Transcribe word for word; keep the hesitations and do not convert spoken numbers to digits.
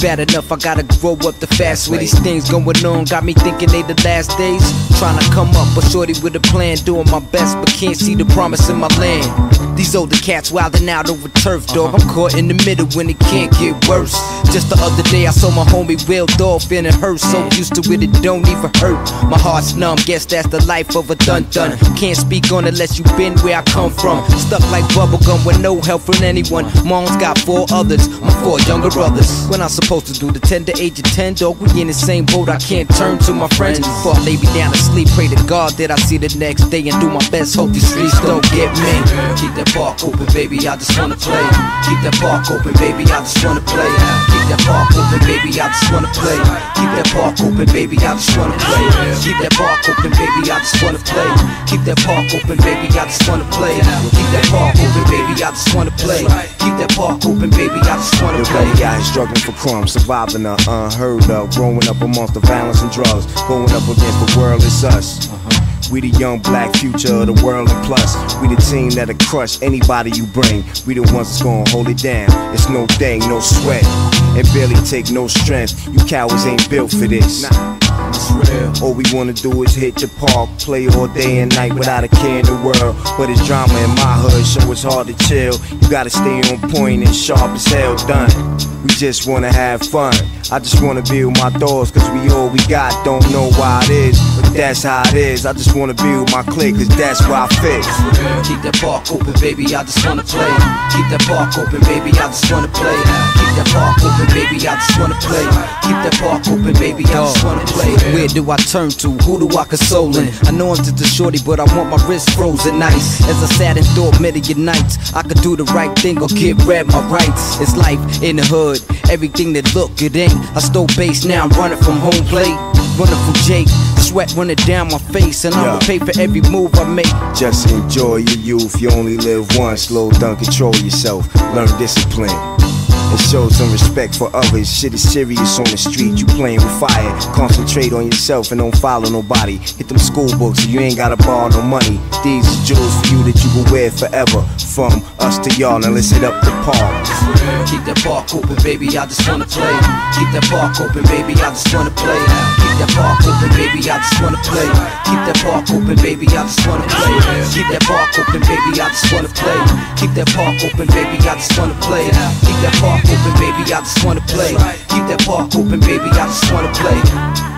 bad enough, I gotta grow up the fast way. These things going on got me thinking they the last days. Trying to come up, but shorty with a plan, doing my best, but can't see the promise in my land. These older cats wildin' out over turf, dog. I'm caught in the middle when it can't get worse. Just the other day I saw my homie wailed off and it hurt. So used to it, it don't even hurt. My heart's numb, guess that's the life of a dun-dun. Can't speak on it unless you been where I come from. Stuck like bubblegum with no help from anyone. Mom's got four others, my four younger brothers. When I'm supposed to do the tender age of ten, dog, we in the same boat, I can't turn to my friends. Before I lay me down to sleep, pray to God that I see the next day and do my best, hope these streets don't get me. Keep that park open, baby, I just wanna play. Keep that park open, baby, I just wanna play. Keep that park open, baby, I just wanna play. Keep that park open, baby, I just wanna play. Keep that park open, baby, I just wanna play. Keep that park open, baby, I just wanna play. Keep that park open, baby, I just wanna play. Keep that park open, baby, I just wanna play. Yo, guys struggling for crumbs, surviving the unheard of, growing up amongst the violence and drugs, going up against the world, it's us. We the young black future of the world, and plus we the team that'll crush anybody you bring. We the ones that's gonna hold it down. It's no thing, no sweat, and barely take no strength. You cowards ain't built for this. Nah, it's real. All we wanna do is hit the park, play all day and night without a care in the world. But it's drama in my hood, so it's hard to chill. You gotta stay on point and sharp as hell. Done. We just wanna have fun. I just wanna build my doors, cause we all we got. Don't know why it is, but that's how it is. I just wanna build my clique, cause that's where I fit. Keep that park open, baby, I just wanna play. Keep that park open, baby, I just wanna play. Keep that park open, baby, I just wanna play. Keep that park open, baby, I just wanna play. Where do I turn to? Who do I console in? I know I'm just a shorty, but I want my wrist frozen nice. As I sat and thought many nights, I could do the right thing or get rid my rights. It's life in the hood, everything that look good ain't. I stole base, now I'm running from home plate. Running from Jake, sweat running down my face, and I'ma pay for every move I make. Just enjoy your youth, you only live once. Slow down, control yourself, learn discipline, and show some respect for others. Shit is serious on the street, you playing with fire. Concentrate on yourself and don't follow nobody. Hit them school books so you ain't gotta borrow no money. These are jewels for you that you can wear forever. From us to y'all, now let's hit up the park. Keep that park open, baby, I just wanna play. Keep that park open, baby, I just wanna play. Keep that park open, baby, I just wanna play. Keep that park open, baby, I just wanna play. Keep that park open, baby, I just wanna play. Keep that park open, baby, I just wanna play. Keep that park open, baby, I just wanna play. Keep that park open, baby, I just wanna play.